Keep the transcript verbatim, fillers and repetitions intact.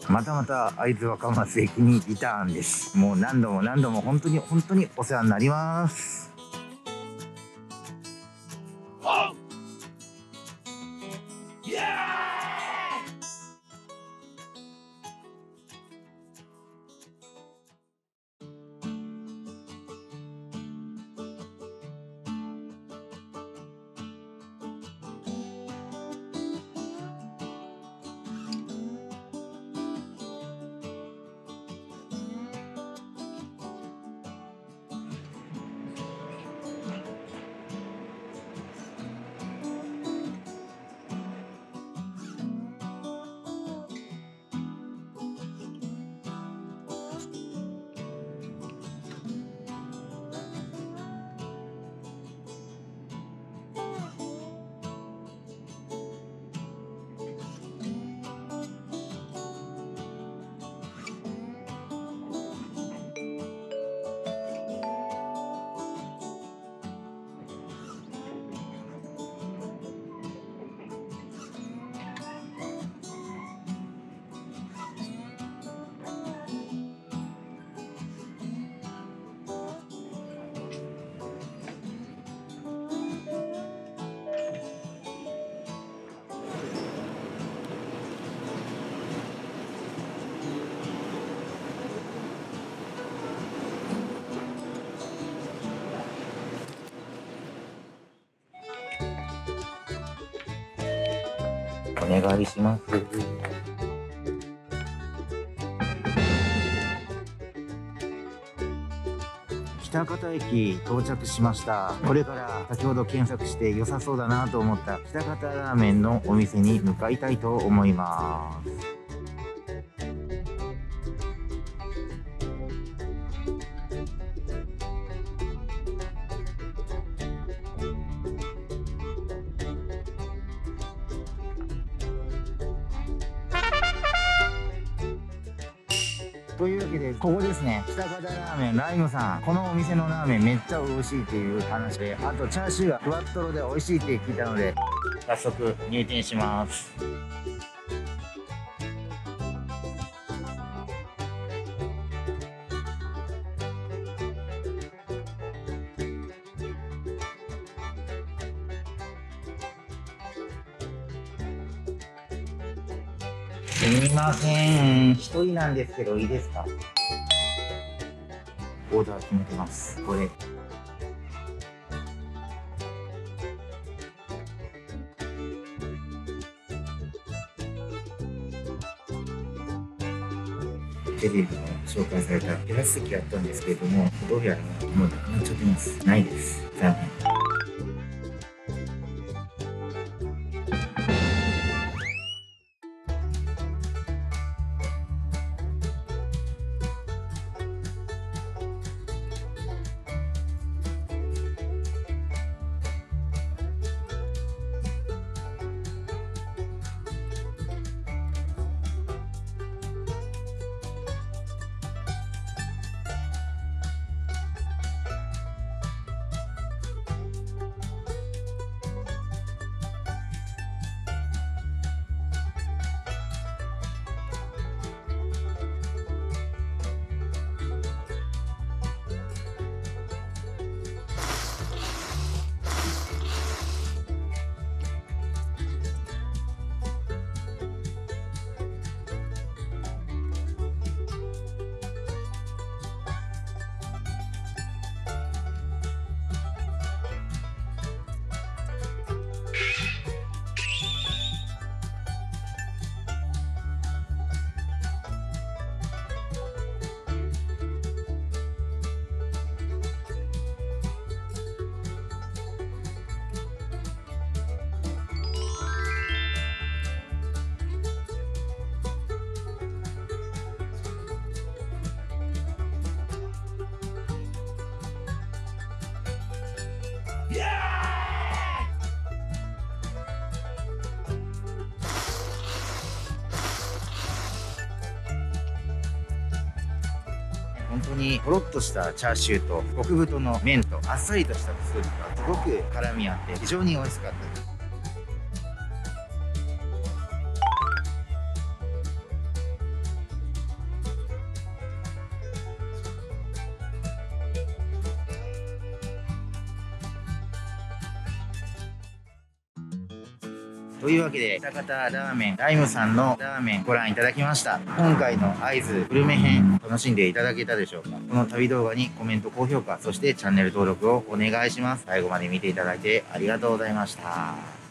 またまた会津若松駅にリターンです。もう何度も何度も本当に本当にお世話になります。お願いします。喜多方駅到着しました。これから先ほど検索して良さそうだなと思った喜多方ラーメンのお店に向かいたいと思います。というわけで、ここですね。喜多方ラーメンライムさん。このお店のラーメンめっちゃ美味しいっていう話で、あとチャーシューがふわっとろで美味しいって聞いたので、早速入店します。すみません。一人なんですけど、いいですか？オーダー決めてます。これ。テレビで紹介されたテラス席あったんですけれども、どうやらもうなくなっちゃってます。ないです。残念。本当にとろっとしたチャーシューと極太の麺とあっさりとしたスープがすごく絡み合って非常に美味しかったです。 というわけで、喜多方ラーメンライムさんのラーメンご覧いただきました。今回の会津グルメ編楽しんでいただけたでしょうか。この旅動画にコメント、高評価、そしてチャンネル登録をお願いします。最後まで見ていただいてありがとうございました。